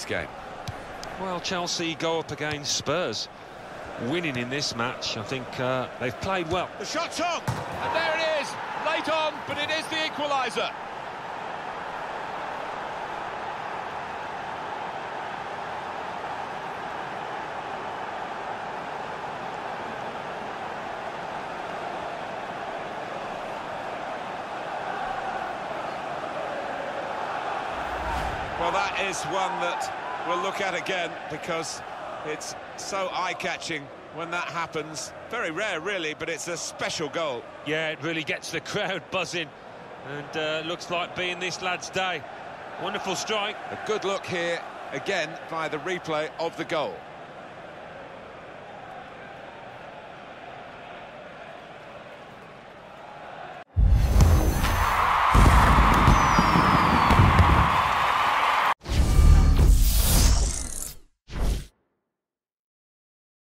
tonight's game. Well, Chelsea go up against Spurs. Winning in this match, I think they've played well. The shot's on, and there it is, late on, but it is the equaliser. Well, that is one that we'll look at again, because it's so eye-catching when that happens. Very rare, really, but it's a special goal. Yeah, it really gets the crowd buzzing, and looks like being this lad's day. Wonderful strike. A good look here, again, by the replay of the goal.